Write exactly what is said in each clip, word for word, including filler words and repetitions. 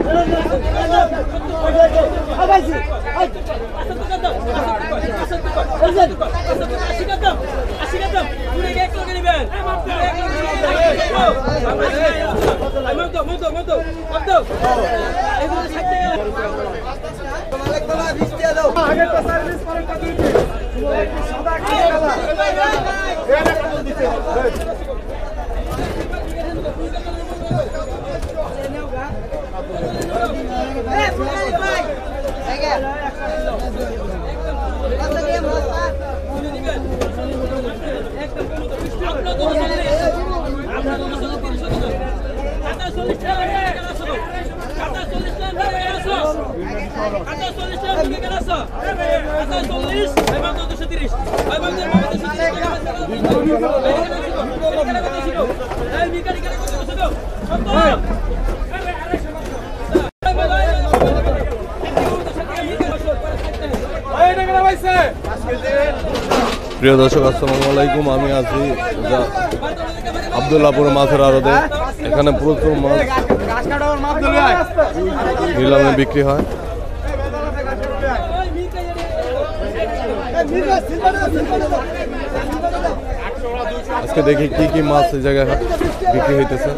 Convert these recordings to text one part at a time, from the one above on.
প্রিয় দর্শক আসসালামু আলাইকুম, আমি আছি আব্দুল্লাহপুর মাছের আড়তে। এখানে প্রচুর মাছ নিলামে বিক্রি হয়। আজকে দেখি কি কি মাছ এই জায়গায় বিক্রি হইতেছে।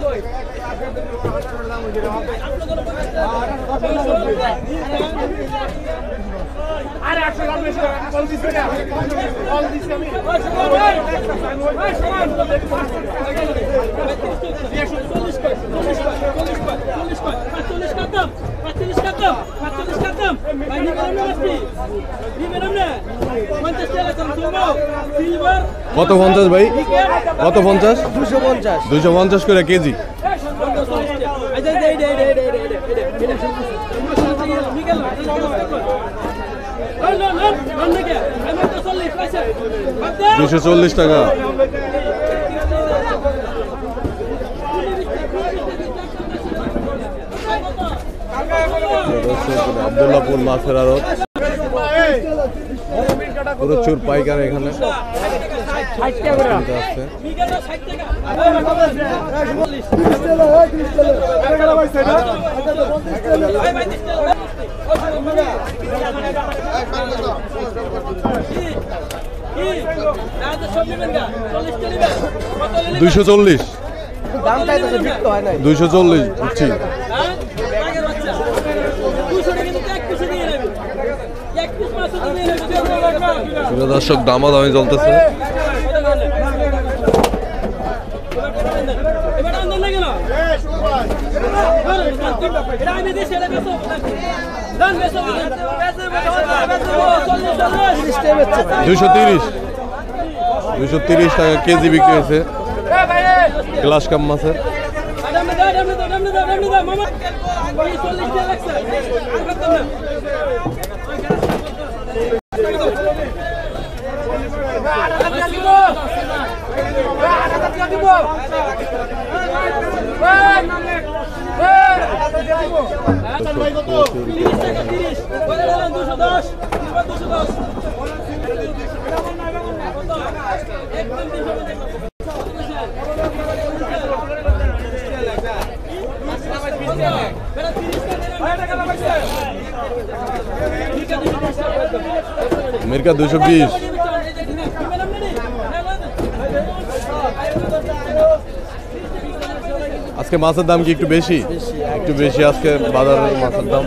কত পঞ্চাশ ভাই? কত পঞ্চাশ? দুশো পঞ্চাশ দুইশো পঞ্চাশ করে কেজি। দুশো চল্লিশ টাকা। আব্দুল্লাহপুর মাছের আড়ত, প্রচুর পাইকার এখানে আছে। দুইশো চল্লিশ দুইশো চল্লিশ বুঝছি। দর্শক দামাদামি চলতেছে। দুইশো তিরিশ দুইশো তিরিশ টাকা কেজি বিক্রি হয়েছে গ্লাস কাপ মাছের। মির্কা দুশো বিশ। আজকে মাছের দাম কি একটু বেশি? একটু বেশি আজকে বাজারের মাছের দাম।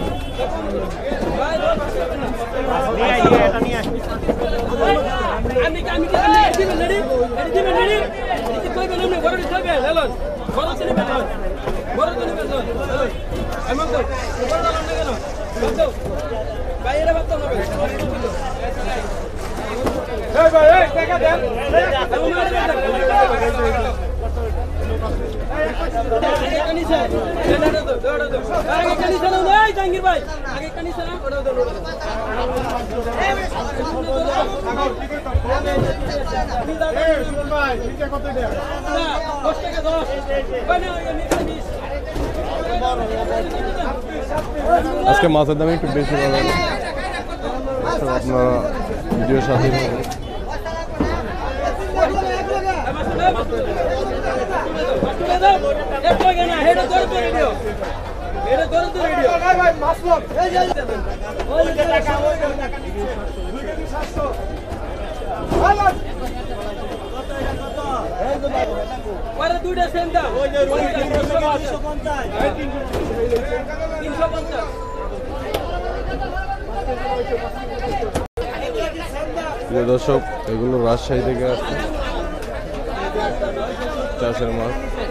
আজকে মাছের দাম একটু বেশি পাবেন, আপনারা ভিডিওর সাথে দর্শক এগুলো রাজশাহী থেকে আসছে চাষের মাছ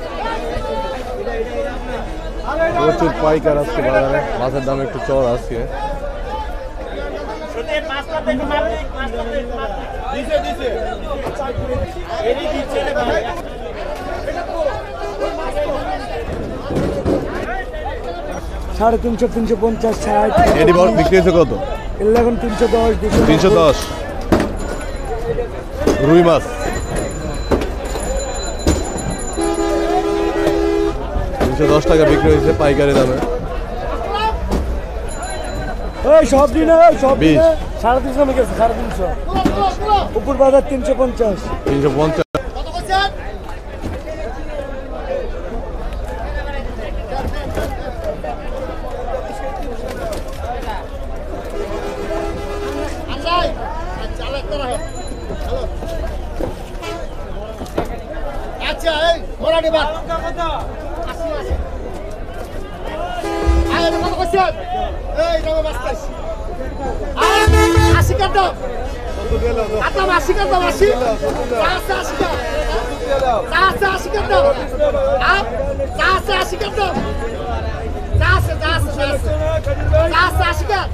প্রচুর পাইকার আজকে বাজারে মাছের দাম একটু চড় আজকে সাড়ে তিনশো তিনশো পঞ্চাশ ষাট এটি বিক্রি হয়েছে কত এখন তিনশো দশ তিনশো দশ রুই মাছ তিনশো দশ টাকা বিক্রি হয়েছে পাইকারি দামে সব দিন সব দিন সাড়ে তিনশো আমি গেছে সাড়ে তিনশো উপর বাজার তিনশো পঞ্চাশ তিনশো পঞ্চাশ আচ্ছা এই মোরাডি বাদ আয় কত কইছ এই দাও বাস্তাইস আয় আশি কত কত দিলো আটা আশি কত আশি চারশো আশি কত চারশো আশি কত আ চারশো আশি কত চারশো চারশো চারশো আশি কত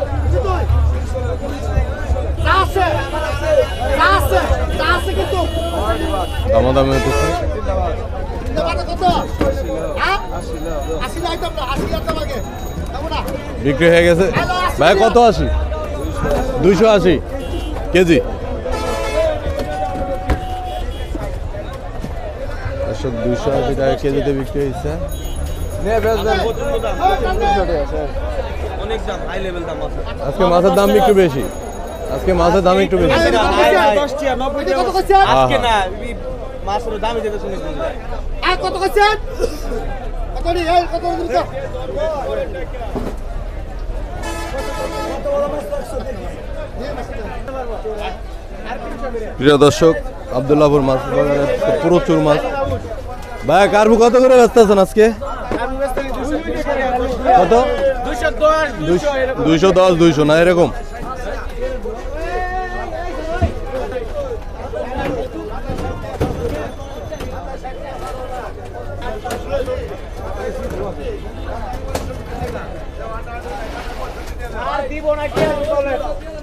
চারশো চারশো চারশো কত দাম দাম হইতেছে বিক্রি হয়ে গেছে ভাই কত আশি দুইশো আশি কেজি দুইশো আশি টাকা কেজিতে বিক্রি হয়েছে আজকে মাছের দাম একটু বেশি আজকে মাছের দাম একটু বেশি মাছের দামই যেতে শুনে আর কত কইছেন কত নি এই কত দিছ প্রিয় দর্শক আব্দুল্লাহপুর মাছ বাজারে প্রচুর মাছ ভাই কার্বু কত করে ব্যস্ত আছেন আজকে কত দুইশো দশ দুইশো না এরকম দিব নাকি